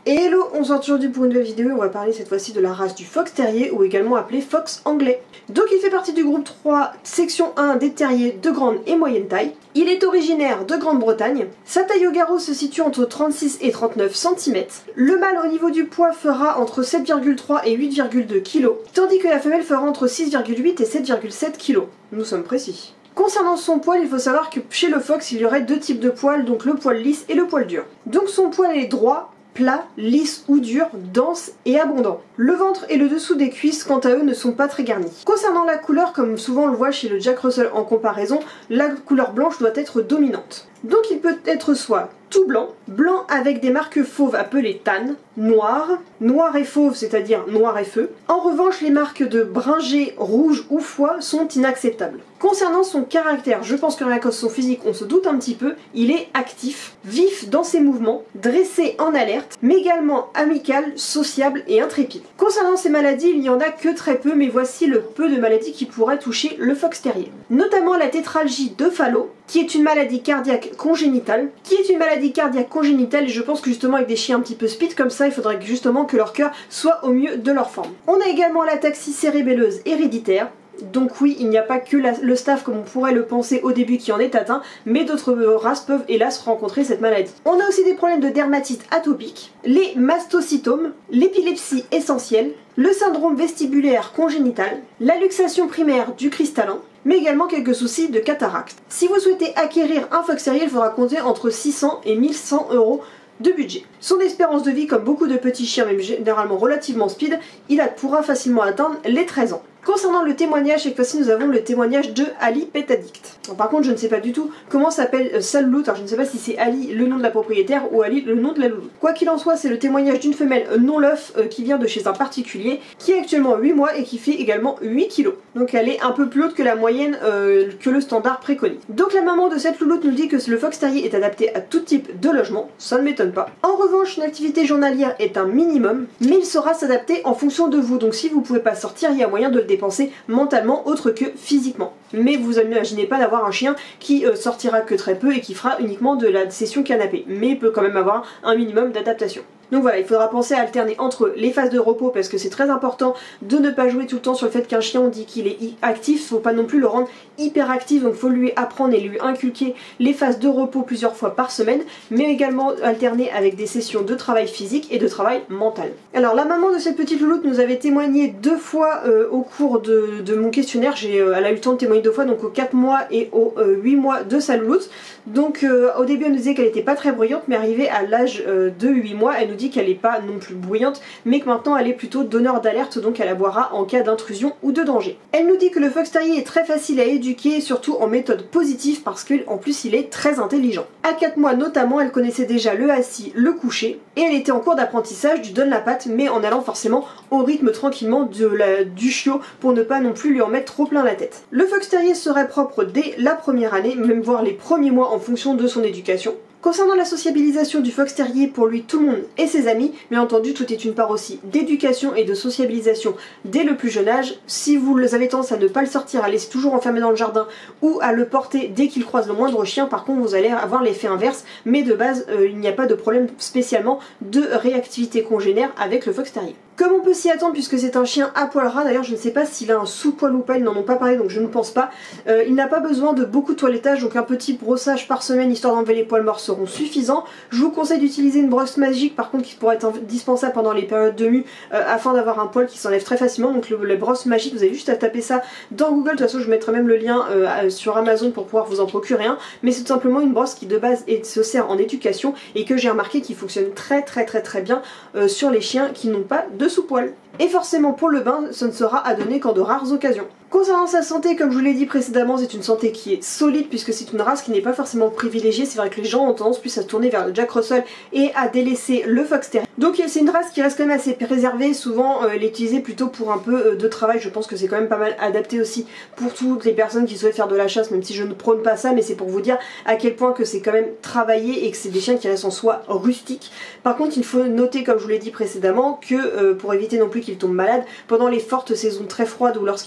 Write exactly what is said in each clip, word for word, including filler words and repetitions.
Et hello, on se retrouve aujourd'hui pour une nouvelle vidéo. On va parler cette fois-ci de la race du fox terrier, ou également appelé fox anglais. Donc il fait partie du groupe trois, section un des terriers de grande et moyenne taille. Il est originaire de Grande-Bretagne. Sa taille au garrot se situe entre trente-six et trente-neuf centimètres. Le mâle au niveau du poids fera entre sept virgule trois et huit virgule deux kilos, tandis que la femelle fera entre six virgule huit et sept virgule sept kilos. Nous sommes précis. Concernant son poil, il faut savoir que chez le fox, il y aurait deux types de poils, donc le poil lisse et le poil dur. Donc son poil est droit, plat, lisse ou dur, dense et abondant. Le ventre et le dessous des cuisses, quant à eux, ne sont pas très garnis. Concernant la couleur, comme souvent on le voit chez le Jack Russell en comparaison, la couleur blanche doit être dominante. Donc il peut être soit tout blanc, blanc avec des marques fauves appelées tan, noir, noir et fauve, c'est-à-dire noir et feu. En revanche, les marques de bringé, rouge ou foie sont inacceptables. Concernant son caractère, je pense que rien qu'à son physique, on se doute un petit peu, il est actif, vif dans ses mouvements, dressé en alerte, mais également amical, sociable et intrépide. Concernant ces maladies, il n'y en a que très peu, mais voici le peu de maladies qui pourraient toucher le fox terrier. Notamment la tétralgie de Fallot, qui est une maladie cardiaque congénitale, qui est une maladie cardiaque congénitale, et je pense que justement avec des chiens un petit peu speed comme ça, il faudrait justement que leur cœur soit au mieux de leur forme. On a également l'ataxie cérébelleuse héréditaire. Donc oui, il n'y a pas que la, le staff comme on pourrait le penser au début qui en est atteint, mais d'autres races peuvent hélas rencontrer cette maladie. On a aussi des problèmes de dermatite atopique, les mastocytomes, l'épilepsie essentielle, le syndrome vestibulaire congénital, la luxation primaire du cristallin, mais également quelques soucis de cataracte. Si vous souhaitez acquérir un fox terrier, il faudra compter entre six cents et mille cent euros de budget. Son espérance de vie, comme beaucoup de petits chiens, même généralement relativement speed, il pourra facilement atteindre les treize ans. Concernant le témoignage, cette fois-ci nous avons le témoignage de Ali Petaddict. Alors, par contre, je ne sais pas du tout comment s'appelle euh, sa louloute, alors je ne sais pas si c'est Ali le nom de la propriétaire ou Ali le nom de la louloute. Quoi qu'il en soit, c'est le témoignage d'une femelle non l'œuf euh, qui vient de chez un particulier, qui a actuellement huit mois et qui fait également huit kilos. Donc elle est un peu plus haute que la moyenne euh, que le standard préconise. Donc la maman de cette louloute nous dit que le fox terrier est adapté à tout type de logement, ça ne m'étonne pas. En revanche, une activité journalière est un minimum, mais il saura s'adapter en fonction de vous. Donc si vous ne pouvez pas sortir, il y a moyen de le dépenser mentalement autre que physiquement. Mais vous imaginez pas d'avoir un chien qui euh, sortira que très peu et qui fera uniquement de la session canapé, mais il peut quand même avoir un minimum d'adaptation. Donc voilà, il faudra penser à alterner entre les phases de repos, parce que c'est très important de ne pas jouer tout le temps sur le fait qu'un chien, on dit qu'il est actif, faut pas non plus le rendre hyper actif, donc faut lui apprendre et lui inculquer les phases de repos plusieurs fois par semaine, mais également alterner avec des sessions de travail physique et de travail mental. Alors la maman de cette petite louloute nous avait témoigné deux fois euh, au cours de, de mon questionnaire, j'ai, euh, elle a eu le temps de témoigner deux fois, donc aux quatre mois et aux euh, huit mois de sa louloute. Donc euh, au début elle nous disait qu'elle était pas très bruyante, mais arrivée à l'âge euh, de huit mois, elle nous dit qu'elle n'est pas non plus bruyante, mais que maintenant elle est plutôt donneur d'alerte, donc elle aboiera en cas d'intrusion ou de danger. Elle nous dit que le fox terrier est très facile à éduquer, surtout en méthode positive, parce qu'en plus il est très intelligent. À quatre mois notamment, elle connaissait déjà le assis, le coucher, et elle était en cours d'apprentissage du donne la patte, mais en allant forcément au rythme tranquillement de la, du chiot, pour ne pas non plus lui en mettre trop plein la tête. Le fox terrier serait propre dès la première année, même voire les premiers mois en fonction de son éducation. Concernant la sociabilisation du fox terrier, pour lui tout le monde et ses amis, bien entendu tout est une part aussi d'éducation et de sociabilisation dès le plus jeune âge. Si vous avez tendance à ne pas le sortir, à laisser toujours enfermé dans le jardin ou à le porter dès qu'il croise le moindre chien, par contre vous allez avoir l'effet inverse, mais de base euh, il n'y a pas de problème spécialement de réactivité congénère avec le fox terrier. Comme on peut s'y attendre, puisque c'est un chien à poil ras, d'ailleurs je ne sais pas s'il a un sous-poil ou pas, ils n'en ont pas parlé donc je ne pense pas, euh, il n'a pas besoin de beaucoup de toilettage, donc un petit brossage par semaine histoire d'enlever les poils morts seront suffisants. Je vous conseille d'utiliser une brosse magique par contre qui pourrait être indispensable pendant les périodes de mue euh, afin d'avoir un poil qui s'enlève très facilement, donc le, les brosses magiques, vous avez juste à taper ça dans Google, de toute façon je mettrai même le lien euh, sur Amazon pour pouvoir vous en procurer un, mais c'est tout simplement une brosse qui de base est, se sert en éducation et que j'ai remarqué qui fonctionne très très très très bien euh, sur les chiens qui n'ont pas de sous-poil. Et forcément pour le bain, ce ne sera à donner qu'en de rares occasions. Concernant sa santé, comme je vous l'ai dit précédemment, c'est une santé qui est solide puisque c'est une race qui n'est pas forcément privilégiée. C'est vrai que les gens ont tendance plus à se tourner vers le Jack Russell et à délaisser le fox terrier. Donc c'est une race qui reste quand même assez préservée, souvent euh, elle est utilisée plutôt pour un peu euh, de travail. Je pense que c'est quand même pas mal adapté aussi pour toutes les personnes qui souhaitent faire de la chasse, même si je ne prône pas ça, mais c'est pour vous dire à quel point que c'est quand même travaillé et que c'est des chiens qui restent en soi rustiques. Par contre il faut noter, comme je vous l'ai dit précédemment, que euh, pour éviter non plus qu'ils tombent malades, pendant les fortes saisons très froides ou lorsqu'il y a beaucoup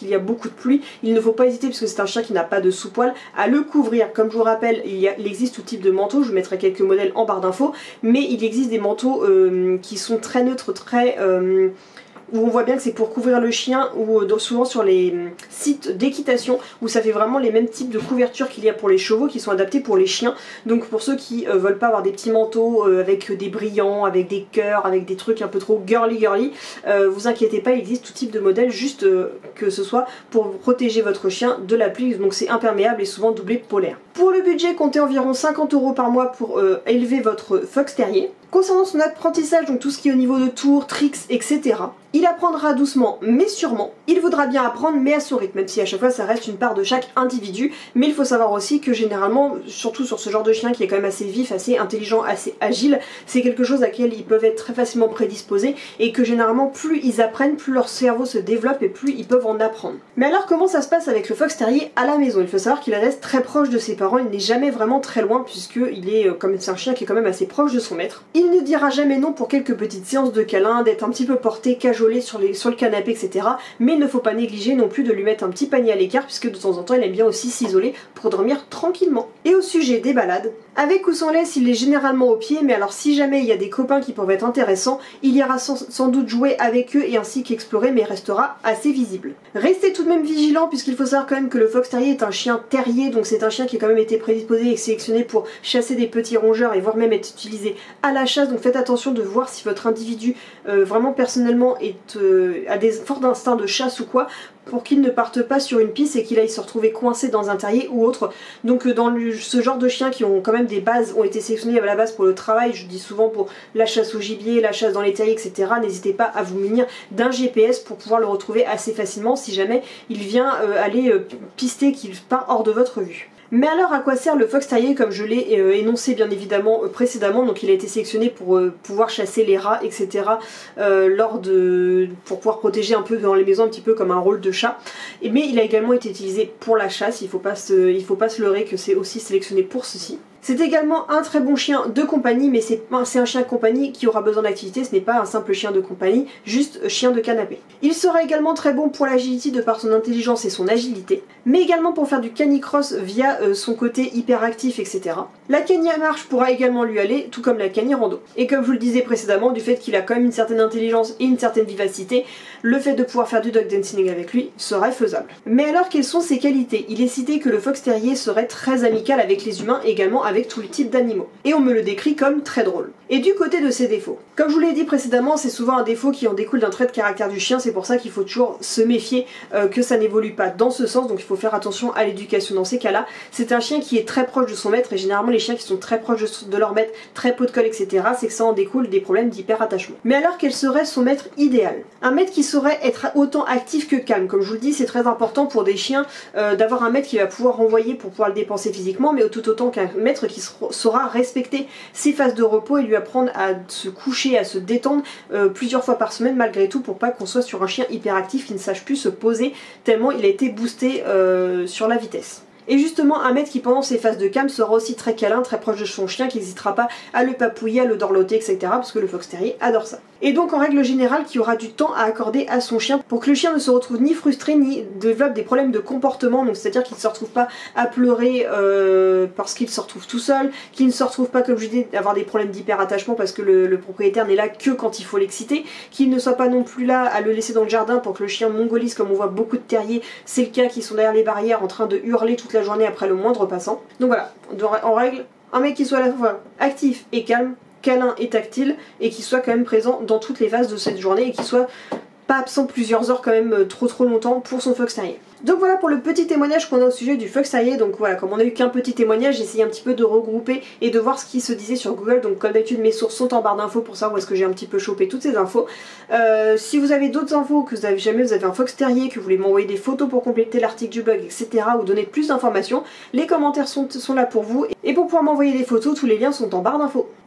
de pluie, il ne faut pas hésiter, puisque c'est un chien qui n'a pas de sous-poil, à le couvrir. Comme je vous rappelle, il, y a, il existe tout type de manteau, je vous mettrai quelques modèles en barre d'infos, mais il existe des manteaux euh, qui sont très neutres, très... Euh, où on voit bien que c'est pour couvrir le chien, ou euh, souvent sur les euh, sites d'équitation où ça fait vraiment les mêmes types de couvertures qu'il y a pour les chevaux qui sont adaptés pour les chiens. Donc pour ceux qui euh, veulent pas avoir des petits manteaux euh, avec des brillants, avec des cœurs, avec des trucs un peu trop girly girly, euh, vous inquiétez pas, il existe tout type de modèle, juste euh, que ce soit pour protéger votre chien de la pluie, donc c'est imperméable et souvent doublé polaire. Pour le budget, comptez environ cinquante euros par mois pour euh, élever votre Fox Terrier. Concernant son apprentissage, donc tout ce qui est au niveau de tours, tricks, et cetera, il apprendra doucement mais sûrement. Il voudra bien apprendre mais à son rythme, même si à chaque fois ça reste une part de chaque individu. Mais il faut savoir aussi que généralement, surtout sur ce genre de chien qui est quand même assez vif, assez intelligent, assez agile, c'est quelque chose à laquelle ils peuvent être très facilement prédisposés et que généralement plus ils apprennent, plus leur cerveau se développe et plus ils peuvent en apprendre. Mais alors comment ça se passe avec le Fox Terrier à la maison? Il faut savoir qu'il reste très proche de ses parents, il n'est jamais vraiment très loin puisqu'il est, comme c'est un chien qui est quand même assez proche de son maître. Il ne dira jamais non pour quelques petites séances de câlins, d'être un petit peu porté, cajolé sur, les, sur le canapé, et cetera. Mais il ne faut pas négliger non plus de lui mettre un petit panier à l'écart puisque de temps en temps il aime bien aussi s'isoler pour dormir tranquillement. Et au sujet des balades, avec ou sans laisse, il est généralement au pied, mais alors si jamais il y a des copains qui peuvent être intéressants, il ira sans, sans doute jouer avec eux et ainsi qu'explorer, mais restera assez visible. Restez tout de même vigilant puisqu'il faut savoir quand même que le Fox Terrier est un chien terrier, donc c'est un chien qui a quand même été prédisposé et sélectionné pour chasser des petits rongeurs et voire même être utilisé à la chasse, donc faites attention de voir si votre individu euh, vraiment personnellement est, euh, a des forts instincts de chasse ou quoi, pour qu'il ne parte pas sur une piste et qu'il aille se retrouver coincé dans un terrier ou autre. Donc euh, dans le, ce genre de chiens qui ont quand même des bases, ont été sélectionnés à la base pour le travail, je dis souvent pour la chasse au gibier, la chasse dans les terriers, et cetera. N'hésitez pas à vous munir d'un G P S pour pouvoir le retrouver assez facilement si jamais il vient euh, aller euh, pister, qu'il part hors de votre vue. Mais alors à quoi sert le Fox Terrier comme je l'ai euh, énoncé bien évidemment euh, précédemment, donc il a été sélectionné pour euh, pouvoir chasser les rats, et cetera. Euh, lors de... pour pouvoir protéger un peu dans les maisons un petit peu comme un rôle de chat. Et, mais il a également été utilisé pour la chasse, il faut pas se, il faut pas se leurrer que c'est aussi sélectionné pour ceci. C'est également un très bon chien de compagnie, mais c'est un chien de compagnie qui aura besoin d'activité, ce n'est pas un simple chien de compagnie, juste chien de canapé. Il sera également très bon pour l'agility de par son intelligence et son agilité, mais également pour faire du canicross via euh, son côté hyperactif, et cetera. La cani à marche pourra également lui aller, tout comme la cani rando. Et comme je vous le disais précédemment, du fait qu'il a quand même une certaine intelligence et une certaine vivacité, le fait de pouvoir faire du dog dancing avec lui serait faisable. Mais alors quelles sont ses qualités? Il est cité que le Fox Terrier serait très amical avec les humains, également avec tous les types d'animaux. Et on me le décrit comme très drôle. Et du côté de ses défauts, comme je vous l'ai dit précédemment, c'est souvent un défaut qui en découle d'un trait de caractère du chien, c'est pour ça qu'il faut toujours se méfier euh, que ça n'évolue pas dans ce sens, donc il faut faire attention à l'éducation dans ces cas-là. C'est un chien qui est très proche de son maître, et généralement les chiens qui sont très proches de leur maître, très pot de colle, et cetera, c'est que ça en découle des problèmes d'hyper-attachement. Mais alors quel serait son maître idéal? Un maître qui saurait être autant actif que calme. Comme je vous le dis, c'est très important pour des chiens euh, d'avoir un maître qui va pouvoir renvoyer pour pouvoir le dépenser physiquement, mais tout autant qu'un maître qui saura respecter ses phases de repos et lui apprendre à se coucher, à se détendre euh, plusieurs fois par semaine malgré tout, pour pas qu'on soit sur un chien hyperactif qui ne sache plus se poser tellement il a été boosté euh, sur la vitesse. Et justement, un maître qui pendant ses phases de calme sera aussi très câlin, très proche de son chien, qui n'hésitera pas à le papouiller, à le dorloter, et cetera. Parce que le Fox Terrier adore ça. Et donc en règle générale, qui aura du temps à accorder à son chien pour que le chien ne se retrouve ni frustré, ni développe des problèmes de comportement. Donc c'est-à-dire qu'il ne se retrouve pas à pleurer euh, parce qu'il se retrouve tout seul, qu'il ne se retrouve pas, comme je dis, d'avoir des problèmes d'hyperattachement parce que le, le propriétaire n'est là que quand il faut l'exciter, qu'il ne soit pas non plus là à le laisser dans le jardin pour que le chien mongolise, comme on voit beaucoup de terriers, c'est le cas, qui sont derrière les barrières en train de hurler toute la journée après le moindre passant. Donc voilà, en règle, un mec qui soit à la fois actif et calme, câlin et tactile, et qui soit quand même présent dans toutes les phases de cette journée et qui soit pas absent plusieurs heures quand même trop trop longtemps pour son Fox Terrier. Donc voilà pour le petit témoignage qu'on a au sujet du Fox Terrier. Donc voilà, comme on a eu qu'un petit témoignage, j'ai essayé un petit peu de regrouper et de voir ce qui se disait sur Google. Donc comme d'habitude, mes sources sont en barre d'infos pour savoir où est-ce que j'ai un petit peu chopé toutes ces infos. Euh, si vous avez d'autres infos, que vous avez jamais vous avez un Fox Terrier, que vous voulez m'envoyer des photos pour compléter l'article du blog, et cetera, ou donner plus d'informations, les commentaires sont, sont là pour vous. Et pour pouvoir m'envoyer des photos, tous les liens sont en barre d'infos.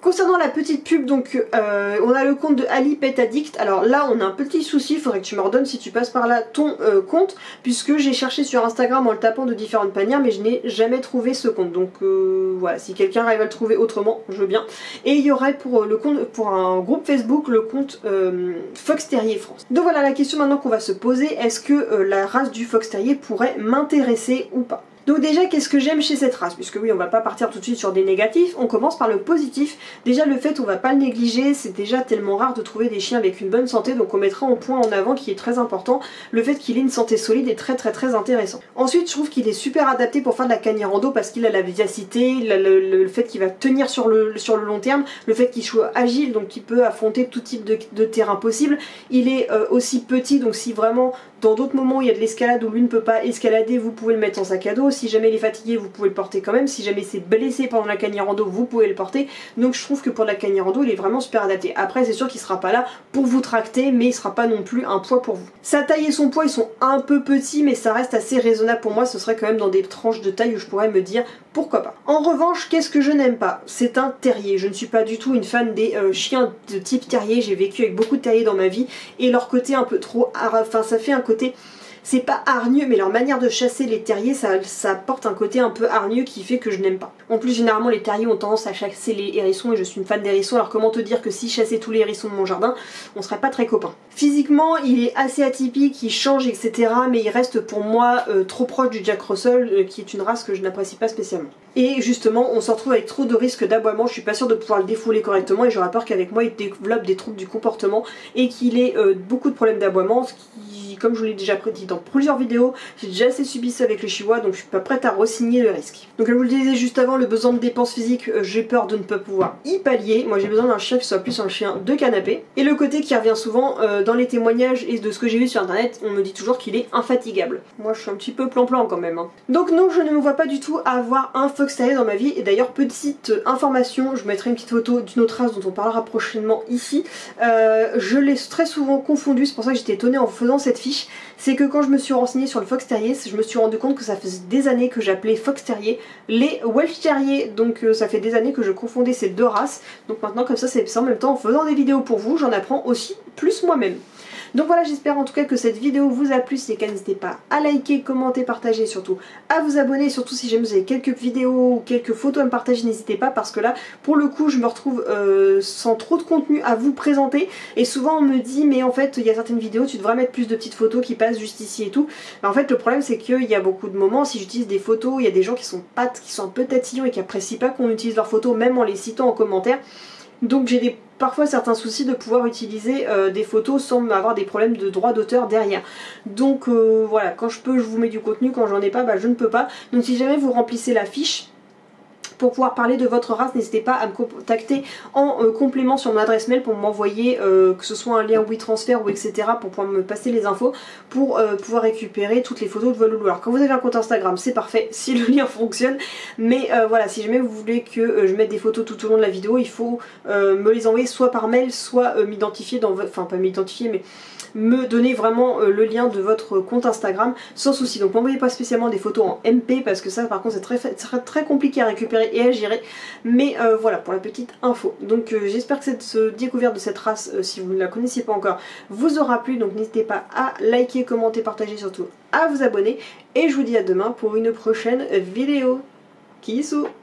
Concernant la petite pub, donc euh, on a le compte de Ali Pet Addict. Alors là on a un petit souci, il faudrait que tu me redonnes si tu passes par là ton euh, compte, puisque j'ai cherché sur Instagram en le tapant de différentes manières mais je n'ai jamais trouvé ce compte. Donc euh, voilà, si quelqu'un arrive à le trouver autrement, je veux bien. Et il y aurait pour le compte, pour un groupe Facebook, le compte euh, Fox Terrier France. Donc voilà la question maintenant qu'on va se poser, est-ce que euh, la race du Fox Terrier pourrait m'intéresser ou pas? Donc déjà, qu'est-ce que j'aime chez cette race? Puisque oui, on va pas partir tout de suite sur des négatifs, on commence par le positif. Déjà le fait, on va pas le négliger, c'est déjà tellement rare de trouver des chiens avec une bonne santé, donc on mettra un point en avant qui est très important. Le fait qu'il ait une santé solide est très très très intéressant. Ensuite, je trouve qu'il est super adapté pour faire de la cagna rando parce qu'il a la vivacité, il a le, le, le fait qu'il va tenir sur le, sur le long terme, le fait qu'il soit agile, donc qu'il peut affronter tout type de, de terrain possible. Il est euh, aussi petit, donc si vraiment dans d'autres moments il y a de l'escalade où lui ne peut pas escalader, vous pouvez le mettre en sac à dos. Si jamais il est fatigué, vous pouvez le porter quand même. Si jamais c'est blessé pendant la cagna rando, vous pouvez le porter. Donc je trouve que pour la cagna rando, il est vraiment super adapté. Après, c'est sûr qu'il sera pas là pour vous tracter, mais il sera pas non plus un poids pour vous. Sa taille et son poids, ils sont un peu petits, mais ça reste assez raisonnable pour moi. Ce serait quand même dans des tranches de taille où je pourrais me dire pourquoi pas. En revanche, qu'est-ce que je n'aime pas? C'est un terrier. Je ne suis pas du tout une fan des euh, chiens de type terrier. J'ai vécu avec beaucoup de terriers dans ma vie et leur côté un peu trop... Enfin, ça fait un côté... C'est pas hargneux, mais leur manière de chasser les terriers, ça, ça apporte un côté un peu hargneux qui fait que je n'aime pas. En plus, généralement, les terriers ont tendance à chasser les hérissons et je suis une fan d'hérissons, alors comment te dire que si je chassais tous les hérissons de mon jardin, on serait pas très copains. Physiquement, il est assez atypique, il change, et cetera, mais il reste pour moi euh, trop proche du Jack Russell, euh, qui est une race que je n'apprécie pas spécialement. Et justement, on se retrouve avec trop de risques d'aboiement, je suis pas sûre de pouvoir le défouler correctement et j'aurais peur qu'avec moi, il développe des troubles du comportement et qu'il ait euh, beaucoup de problèmes d'aboiement, ce qui, comme je vous l'ai déjà prédit dans plusieurs vidéos, j'ai déjà assez subi ça avec le chihuahua, donc je suis pas prête à re-signer le risque. Donc comme je vous le disais juste avant, le besoin de dépenses physiques, euh, j'ai peur de ne pas pouvoir y pallier. Moi j'ai besoin d'un chien qui soit plus un chien de canapé. Et le côté qui revient souvent euh, dans les témoignages et de ce que j'ai vu sur internet, on me dit toujours qu'il est infatigable. Moi je suis un petit peu plan-plan quand même. Hein. Donc non, je ne me vois pas du tout avoir un Fox Terrier dans ma vie. Et d'ailleurs, petite information, je mettrai une petite photo d'une autre race dont on parlera prochainement ici. Euh, je l'ai très souvent confondu, c'est pour ça que j'étais étonnée en faisant cette fiche. C'est que quand je me suis renseignée sur le Fox Terrier, je me suis rendu compte que ça faisait des années que j'appelais Fox Terrier les Welsh Terrier, donc euh, ça fait des années que je confondais ces deux races. Donc maintenant comme ça c'est ça, en même temps en faisant des vidéos pour vous, j'en apprends aussi plus moi-même. Donc voilà, j'espère en tout cas que cette vidéo vous a plu. Si c'est le cas, n'hésitez pas à liker, commenter, partager, surtout à vous abonner. Surtout si jamais vous avez quelques vidéos ou quelques photos à me partager, n'hésitez pas, parce que là, pour le coup, je me retrouve euh, sans trop de contenu à vous présenter. Et souvent on me dit, mais en fait, il y a certaines vidéos, tu devrais mettre plus de petites photos qui passent juste ici et tout. Mais en fait, le problème c'est qu'il y a beaucoup de moments, si j'utilise des photos, il y a des gens qui sont pas, qui sont un peu tatillons et qui apprécient pas qu'on utilise leurs photos, même en les citant en commentaire. Donc j'ai des, parfois certains soucis de pouvoir utiliser euh, des photos sans avoir des problèmes de droit d'auteur derrière. Donc euh, voilà, quand je peux je vous mets du contenu, quand j'en ai pas, bah, je ne peux pas. Donc si jamais vous remplissez la fiche pour pouvoir parler de votre race, n'hésitez pas à me contacter en euh, complément sur mon adresse mail pour m'envoyer euh, que ce soit un lien WeTransfer ou et cetera pour pouvoir me passer les infos pour euh, pouvoir récupérer toutes les photos de vos loulous. Alors quand vous avez un compte Instagram c'est parfait si le lien fonctionne, mais euh, voilà, si jamais vous voulez que euh, je mette des photos tout au long de la vidéo, il faut euh, me les envoyer soit par mail, soit euh, m'identifier dans votre... enfin pas m'identifier mais me donner vraiment euh, le lien de votre compte Instagram sans souci. Donc m'envoyez pas spécialement des photos en M P parce que ça par contre c'est très, très, très compliqué à récupérer et à gérer, mais euh, voilà pour la petite info. Donc euh, j'espère que cette euh, découverte de cette race, euh, si vous ne la connaissiez pas encore, vous aura plu. Donc n'hésitez pas à liker, commenter, partager, surtout à vous abonner, et je vous dis à demain pour une prochaine vidéo. Kissou.